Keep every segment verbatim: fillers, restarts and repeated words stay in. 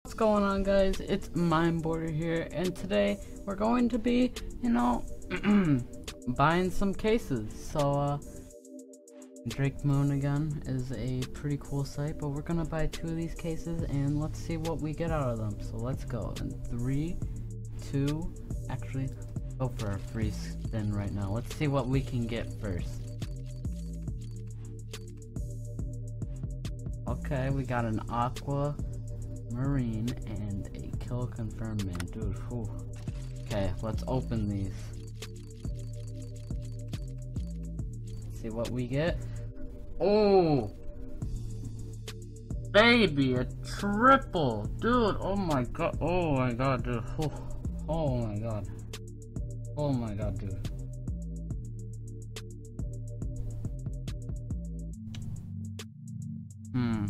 What's going on, guys? It's Mindboarder here, and today we're going to be, you know, buying some cases. So, uh, Drake Moon again is a pretty cool site, but we're gonna buy two of these cases, and let's see what we get out of them. So let's go in three, two, actually, go for a free spin right now. Let's see what we can get first. Okay, we got an Aqua Marine and a kill confirmed, man. Dude, whew. Okay, let's open these. Let's see what we get. Oh, baby, a triple, dude. Oh my god. Oh my god, dude. Oh, oh my god. Oh my god, dude. Hmm.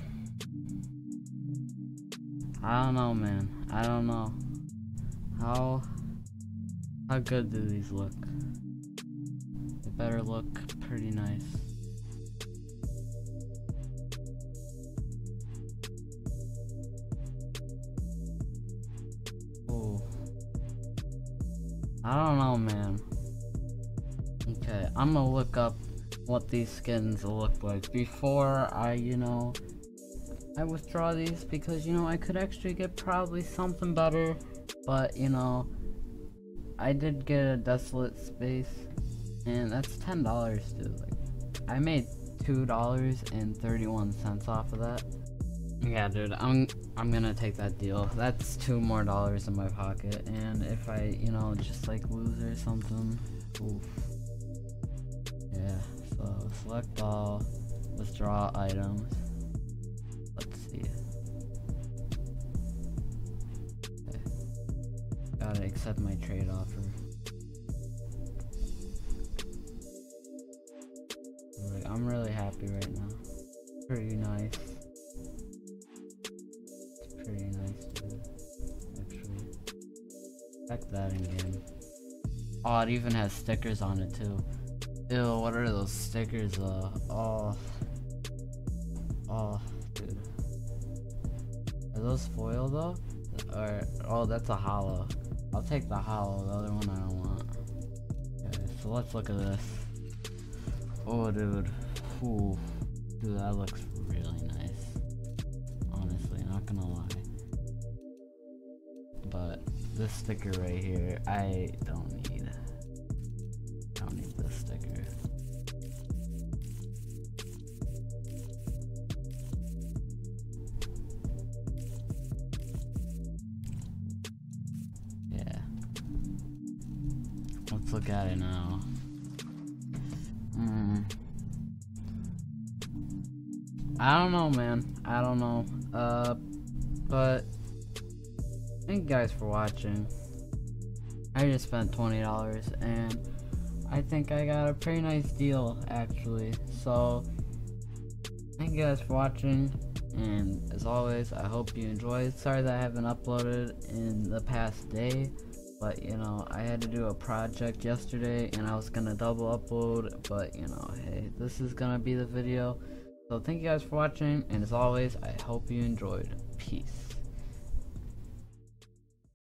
I don't know, man. I don't know. How how good do these look? They better look pretty nice. Oh. I don't know, man. Okay, I'm gonna look up what these skins look like before I, you know, I withdraw these, because, you know, I could actually get probably something better, but, you know, I did get a Desolate Space, and that's ten dollars, dude. Like, I made two dollars and thirty-one cents off of that. Yeah, dude, I'm, I'm gonna take that deal. That's two more dollars in my pocket, and if I, you know, just, like, lose or something, oof. Yeah, so, select all, withdraw items. Let's see. Okay. Gotta accept my trade offer. Like, I'm really happy right now. Pretty nice. It's pretty nice, dude. Actually. Check that in game. Oh, it even has stickers on it too. Ew, what are those stickers? Uh, oh. Oh. Dude. Are those foil though? Or, oh, that's a hollow. I'll take the hollow, the other one I don't want. Okay, so let's look at this. Oh, dude. Ooh. Dude, that looks really nice. Honestly, not gonna lie. But this sticker right here, I don't need. I don't need this sticker. Let's look at it now. Hmm. I don't know, man. I don't know. Uh, but thank you guys for watching. I just spent twenty dollars, and I think I got a pretty nice deal, actually. So thank you guys for watching, and as always, I hope you enjoyed. Sorry that I haven't uploaded in the past day. But, you know, I had to do a project yesterday, and I was gonna double upload, but, you know, hey, this is gonna be the video. So thank you guys for watching, and as always, I hope you enjoyed. Peace.